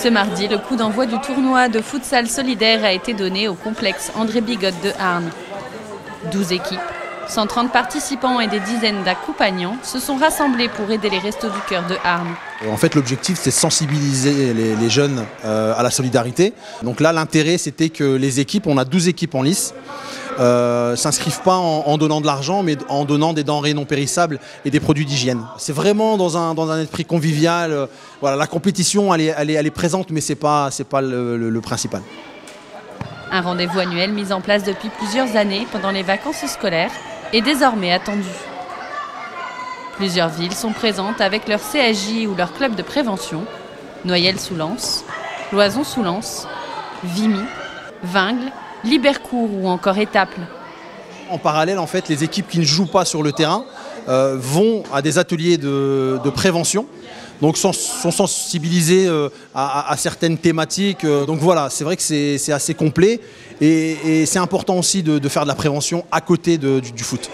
Ce mardi, le coup d'envoi du tournoi de futsal solidaire a été donné au complexe André Bigotte de Arnes. 12 équipes, 130 participants et des dizaines d'accompagnants se sont rassemblés pour aider les Restos du Cœur de Arnes. En fait, l'objectif, c'est de sensibiliser les jeunes à la solidarité. Donc là, l'intérêt, c'était que les équipes, on a 12 équipes en lice, s'inscrivent pas en donnant de l'argent, mais en donnant des denrées non périssables et des produits d'hygiène. C'est vraiment dans un esprit convivial. Voilà, la compétition, elle est présente, mais c'est pas le principal. Un rendez-vous annuel mis en place depuis plusieurs années pendant les vacances scolaires est désormais attendu. Plusieurs villes sont présentes avec leur CSJ ou leur club de prévention, Noyelles-sous-Lens, Loison-sous-Lens, Vimy, Vingles, Libercourt ou encore Étaples. En parallèle, en fait, les équipes qui ne jouent pas sur le terrain vont à des ateliers de prévention. Donc sont sensibilisés à certaines thématiques. Donc voilà, c'est vrai que c'est assez complet et c'est important aussi de faire de la prévention à côté du foot.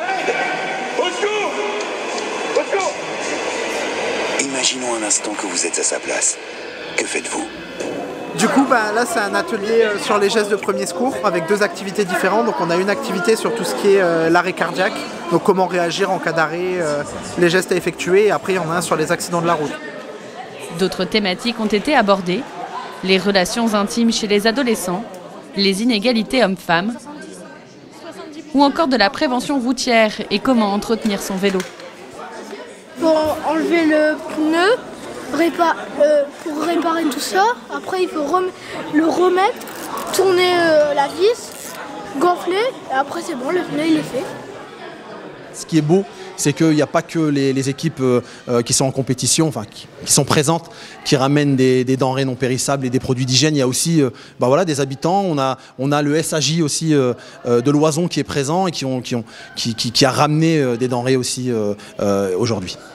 Imaginons un instant que vous êtes à sa place. Que faites-vous ? Du coup, là, c'est un atelier sur les gestes de premier secours avec 2 activités différentes. Donc, on a une activité sur tout ce qui est l'arrêt cardiaque, donc comment réagir en cas d'arrêt, les gestes à effectuer. Et après, il y en a un sur les accidents de la route. D'autres thématiques ont été abordées, les relations intimes chez les adolescents, les inégalités hommes-femmes, ou encore de la prévention routière et comment entretenir son vélo. Pour enlever le pneu, pour réparer tout ça, après il faut le remettre, tourner la vis, gonfler, et après c'est bon, le pneu il est fait. Ce qui est beau, c'est qu'il n'y a pas que les équipes qui sont en compétition, enfin qui sont présentes, qui ramènent des denrées non périssables et des produits d'hygiène. Il y a aussi des habitants. On a le SAJ aussi de Loison qui est présent et qui a ramené des denrées aussi aujourd'hui.